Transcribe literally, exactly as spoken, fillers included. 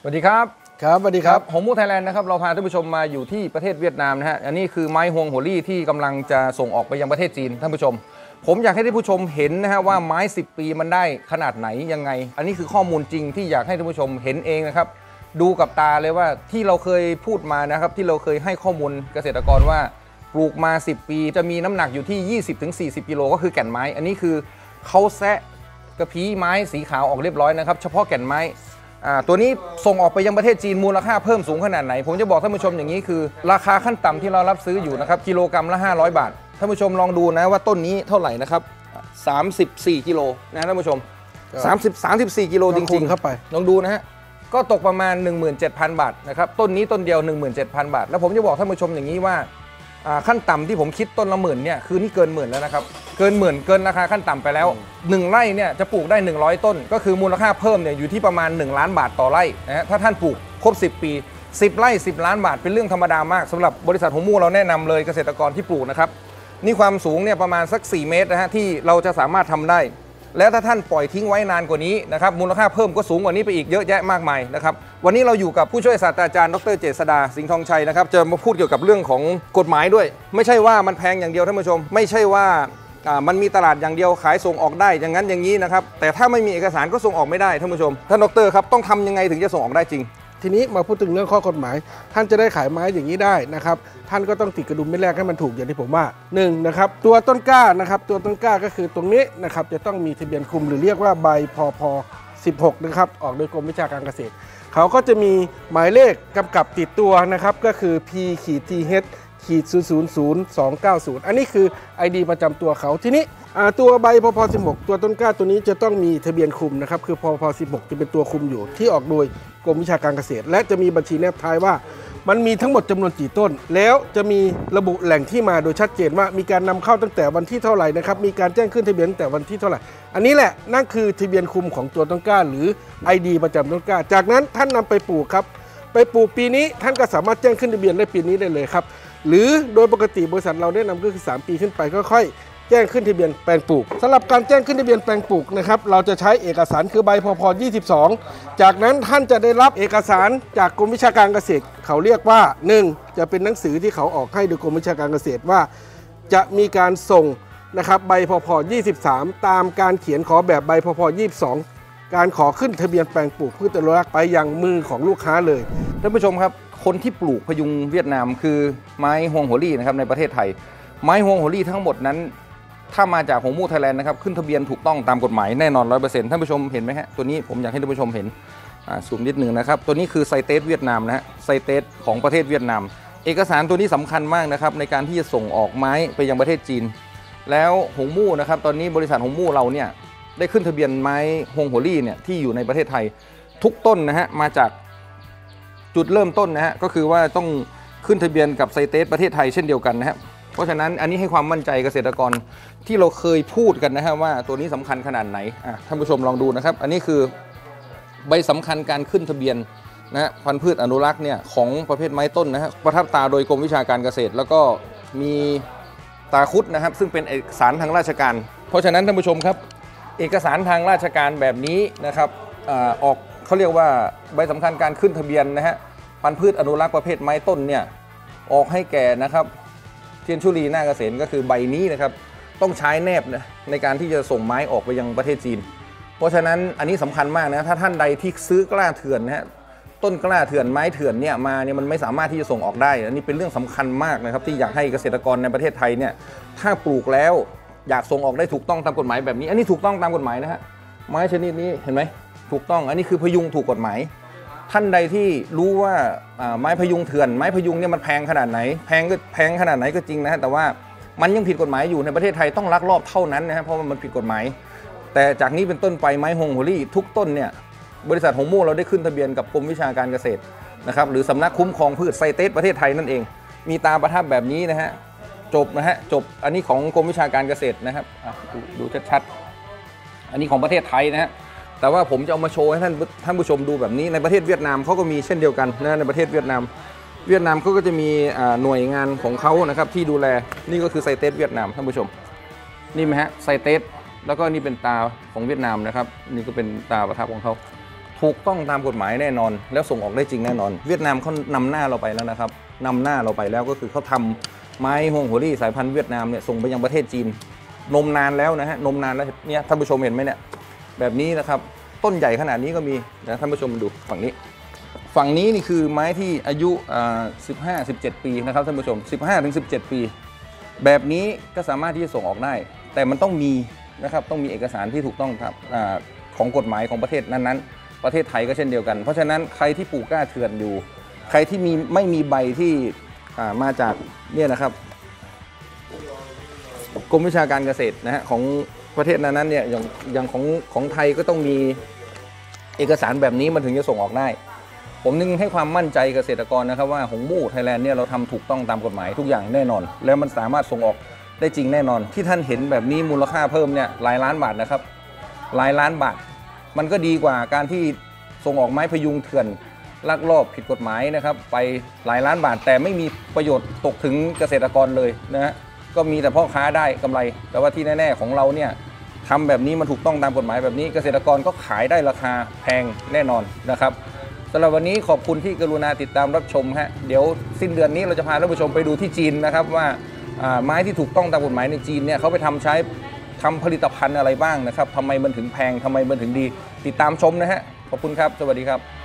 สวัสดีครับครับสวัสดีครับหงมูไทยแลนด์นะครับเราพาท่านผู้ชมมาอยู่ที่ประเทศเวียดนามนะฮะอันนี้คือไม้ฮวงหัวลี่ที่กำลังจะส่งออกไปยังประเทศจีนท่านผู้ชมผมอยากให้ท่านผู้ชมเห็นนะฮะว่าไม้สิบปีมันได้ขนาดไหนยังไงอันนี้คือข้อมูลจริงที่อยากให้ท่านผู้ชมเห็นเองนะครับดูกับตาเลยว่าที่เราเคยพูดมานะครับที่เราเคยให้ข้อมูลเกษตรกรว่าปลูกมาสิบปีจะมีน้ำหนักอยู่ที่ ยี่สิบถึงสี่สิบ กิโลก็คือแก่นไม้อันนี้คือเขาแซะกระพี้ไม้สีขาวออกเรียบร้อยนะครับเฉพาะแก่นไม้ตัวนี้ส่งออกไปยังประเทศจีนมูลค่าเพิ่มสูงขนาดไหนผมจะบอกท่านผู้ชมอย่างนี้คือราคาขั้นต่ำที่เรารับซื้ออยู่นะครับกิโลกรัมละห้าร้อยบาทท่านผู้ชมลองดูนะว่าต้นนี้เท่าไหร่นะครับสามสิบสี่กิโลนะท่านผู้ชมสามสิบ สามสิบสี่กิโลจริงๆเข้าไปลองดูนะฮะก็ตกประมาณ หนึ่งหมื่นเจ็ดพัน บาทนะครับต้นนี้ต้นเดียว หนึ่งหมื่นเจ็ดพัน บาทแล้วผมจะบอกท่านผู้ชมอย่างนี้ว่าขั้นต่ำที่ผมคิดต้นละหมื่นเนี่ยคือนี่เกินหมื่นแล้วนะครับเกินหมื่นเกินราคาขั้นต่ำไปแล้วหนึ่งไร่เนี่ยจะปลูกได้หนึ่งร้อยต้นก็คือมูลค่าเพิ่มเนี่ยอยู่ที่ประมาณหนึ่งล้านบาทต่อไร่นะฮะถ้าท่านปลูกครบสิบปีสิบไร่สิบล้านบาทเป็นเรื่องธรรมดามากสำหรับบริษัทหงมู่เราแนะนำเลยเกษตรกรที่ปลูกนะครับนี่ความสูงเนี่ยประมาณสักสี่เมตรนะฮะที่เราจะสามารถทำได้แล้วถ้าท่านปล่อยทิ้งไว้นานกว่านี้นะครับมูลค่าเพิ่มก็สูงกว่านี้ไปอีกเยอะแยะมากมายนะครับวันนี้เราอยู่กับผู้ช่วยศาสตราจารย์ดร.เจษฎาสิงห์ทองชัยนะครับจะมาพูดเกี่ยวกับเรื่องของกฎหมายด้วยไม่ใช่ว่ามันแพงอย่างเดียวท่านผู้ชมไม่ใช่ว่ามันมีตลาดอย่างเดียวขายส่งออกได้อย่างนั้นอย่างนี้นะครับแต่ถ้าไม่มีเอกสารก็ส่งออกไม่ได้ท่านผู้ชมท่านดร.ครับต้องทำยังไงถึงจะส่งออกได้จริงทีนี้มาพูดถึงเรื่องข้อกฎหมายท่านจะได้ขายไม้อย่างนี้ได้นะครับท่านก็ต้องติดกระดุมเม็ดแรกให้มันถูกอย่างที่ผมว่าหนึ่งนะครับตัวต้นกล้านะครับตัวต้นกล้าก็คือตรงนี้นะครับจะต้องมีทะเบียนคุมหรือเรียกว่าใบพพสิบหกนะครับออกโดยกรมวิชาการเกษตรเขาก็จะมีหมายเลขกำกับติดตัวนะครับก็คือ พี ที เอช ศูนย์ ศูนย์ ศูนย์ สอง เก้า ศูนย์ อันนี้คือ ไอ ดี ประจำตัวเขาทีนี้ตัวใบพพสิบหกตัวต้นกล้าตัวนี้จะต้องมีทะเบียนคุมนะครับคือพพสิบหกจะเป็นตัวคุมอยู่ที่ออกโดยกรมวิชาการเกษตรและจะมีบัญชีแนบท้ายว่ามันมีทั้งหมดจำนวนกี่ต้นแล้วจะมีระบุแหล่งที่มาโดยชัดเจนว่ามีการนำเข้าตั้งแต่วันที่เท่าไหร่นะครับมีการแจ้งขึ้นทะเบียนตั้งแต่วันที่เท่าไหร่อันนี้แหละนั่นคือทะเบียนคุมของตัวต้นกล้าหรือ ไอ ดี ประจำต้นกล้าจากนั้นท่านนำไปปลูกครับไปปลูกปีนี้ท่านก็สามารถแจ้งขึ้นทะเบียนได้ปีนี้ได้เลยครับหรือโดยปกติบริษัทเราแนะนำก็คือสามปีขึ้นไปก็ค่อยแจ้งขึ้นทะเบียนแปลงปลูกสำหรับการแจ้งขึ้นทะเบียนแปลงปลูกนะครับเราจะใช้เอกสารคือใบพพยี่สิบสองจากนั้นท่านจะได้รับเอกสารจากกรมวิชาการเกษตรเขาเรียกว่าหนึ่งจะเป็นหนังสือที่เขาออกให้โดยกรมวิชาการเกษตรว่าจะมีการส่งนะครับใบพพยี่สิบสามตามการเขียนขอแบบใบพพยี่สิบสองการขอขึ้นทะเบียนแปลงปลูกพืชอนุรักษ์ไปยังมือของลูกค้าเลยท่านผู้ชมครับคนที่ปลูกพยุงเวียดนามคือไม้ฮวงหัวลี่นะครับในประเทศไทยไม้ฮวงหัวลี่ทั้งหมดนั้นถ้ามาจากหงมู่ไทยแลนด์นะครับขึ้นทะเบียนถูกต้องตามกฎหมายแน่นอน ร้อยเปอร์เซ็นต์ ท่านผู้ชมเห็นไหมฮะตัวนี้ผมอยากให้ท่านผู้ชมเห็นซูมนิดหนึ่งนะครับตัวนี้คือไซเตสเวียดนามนะฮะไซเตสของประเทศเวียดนามเอกสารตัวนี้สำคัญมากนะครับในการที่จะส่งออกไม้ไปยังประเทศจีนแล้วหงมู่นะครับตอนนี้บริษัทหงมู่เราเนี่ยได้ขึ้นทะเบียนไม้ฮวงหัวลี่เนี่ยที่อยู่ในประเทศไทยทุกต้นนะฮะมาจากจุดเริ่มต้นนะฮะก็คือว่าต้องขึ้นทะเบียนกับไซเตสประเทศไทยเช่นเดียวกันนะครับเพราะฉะนั้นอันนี้ให้ความมั่นใจเกษตรกรที่เราเคยพูดกันนะฮะว่าตัวนี้สำคัญขนาดไหนท่านผู้ชมลองดูนะครับอันนี้คือใบสำคัญการขึ้นทะเบียนนะฮะพันธุ์พืชอนุรักษ์เนี่ยของประเภทไม้ต้นนะฮะประทับตาโดยกรมวิชาการเกษตรแล้วก็มีตาคุดนะครับซึ่งเป็นเอกสารทางราชการเพราะฉะนั้นท่านผู้ชมครับเอกสารทางราชการแบบนี้นะครับออกเขาเรียกว่าใบสำคัญการขึ้นทะเบียนนะฮะพันธุ์พืชอนุรักษ์ประเภทไม้ต้นเนี่ยออกให้แก่นะครับเทียนชุลีหน้าเกษตรก็คือใบนี้นะครับต้องใช้แนบนะในการที่จะส่งไม้ออกไปยังประเทศจีนเพราะฉะนั้นอันนี้สำคัญมากนะถ้าท่านใดที่ซื้อกล้าเถื่อนนะฮะต้นกล้าเถื่อนไม้เถื่อนเนี่ยมาเนี่ยมันไม่สามารถที่จะส่งออกได้อันนี้เป็นเรื่องสำคัญมากนะครับที่อยากให้เกษตรกรในประเทศไทยเนี่ยถ้าปลูกแล้วอยากส่งออกได้ถูกต้องตามกฎหมายแบบนี้อันนี้ถูกต้องตามกฎหมายนะฮะไม้ชนิดนี้เห็นไหมถูกต้องอันนี้คือพยุงถูกกฎหมายท่านใดที่รู้ว่าไม้พยุงเถื่อนไม้พยุงเนี่ยมันแพงขนาดไหนแพงก็แพงขนาดไหนก็จริงนะแต่ว่ามันยังผิดกฎหมายอยู่ในประเทศไทยต้องลักลอบเท่านั้นนะฮะเพราะมันผิดกฎหมายแต่จากนี้เป็นต้นไปไม้ฮวงหัวลี่ทุกต้นเนี่ยบริษัทหงมู่เราได้ขึ้นทะเบียนกับกรมวิชาการเกษตรนะครับหรือสำนักคุ้มครองพืชไซเตสประเทศไทยนั่นเองมีตาประทับแบบนี้นะฮะจบนะฮะจบอันนี้ของกรมวิชาการเกษตรนะครับดูดูชัดๆอันนี้ของประเทศไทยนะฮะแต่ว่าผมจะเอามาโชว์ให้ท่านท่านผู้ชมดูแบบนี้ในประเทศเวียดนามเขาก็มีเช่นเดียวกันนะในประเทศเวียดนามเวียดนามเขาก็จะมีหน่วยงานของเขานะครับที่ดูแลนี่ก็คือไซเตสเวียดนามท่านผู้ชมนี่ไหมฮะไซเตสแล้วก็นี่เป็นตาของเวียดนามนะครับนี่ก็เป็นตาประทับของเขาทถูกต้องตามกฎหมายแน่นอนแล้วส่งออกได้จริงแน่นอนเวียดนามเขานำหน้าเราไปแล้วนะครับนำหน้าเราไปแล้วก็คือเขาทำไม้ฮวงหัวรี่สายพันธุ์เวียดนามเนี่ยส่งไปยังประเทศจีนนมนานแล้วนะฮะนมนานแล้วเนี่ยท่านผู้ชมเห็นไหมเนี่ยแบบนี้นะครับต้นใหญ่ขนาดนี้ก็มีนะท่านผู้ชมดูฝั่งนี้ฝั่งนี้นี่คือไม้ที่อายุสิบห้า สิบเจ็ดปีนะครับท่านผู้ชม สิบห้าถึงสิบเจ็ด ปีแบบนี้ก็สามารถที่จะส่งออกได้แต่มันต้องมีนะครับต้องมีเอกสารที่ถูกต้องครับของกฎหมายของประเทศนั้นๆประเทศไทยก็เช่นเดียวกันเพราะฉะนั้นใครที่ปลูกกล้าเถื่อนอยู่ใครที่มีไม่มีใบที่มาจากเนี่ยนะครับกรมวิชาการเกษตรนะฮะของประเทศนั้นๆเนี่ยอย่างอย่างของของไทยก็ต้องมีเอกสารแบบนี้มันถึงจะส่งออกได้ผมนึงให้ความมั่นใจเกษตรกรนะครับว่าหงมู่ไทยแลนด์เนี่ยเราทำถูกต้องตามกฎหมายทุกอย่างแน่นอนแล้วมันสามารถส่งออกได้จริงแน่นอนที่ท่านเห็นแบบนี้มูลค่าเพิ่มเนี่ยหลายล้านบาทนะครับหลายล้านบาทมันก็ดีกว่าการที่ส่งออกไม้พยุงเถื่อนลักลอบผิดกฎหมายนะครับไปหลายล้านบาทแต่ไม่มีประโยชน์ตกถึงเกษตรกรเลยนะฮะก็มีแต่พ่อค้าได้กำไรแต่ว่าที่แน่ๆของเราเนี่ยทำแบบนี้มันถูกต้องตามกฎหมายแบบนี้เกษตรกรก็ขายได้ราคาแพงแน่นอนนะครับสำหรับวันนี้ขอบคุณที่กรุณาติดตามรับชมฮะเดี๋ยวสิ้นเดือนนี้เราจะพาท่านผู้ชมไปดูที่จีนนะครับว่าไม้ที่ถูกต้องตามกฎหมายในจีนเนี่ยเขาไปทำใช้ทำผลิตภัณฑ์อะไรบ้างนะครับทำไมมันถึงแพงทำไมมันถึงดีติดตามชมนะฮะขอบคุณครับสวัสดีครับ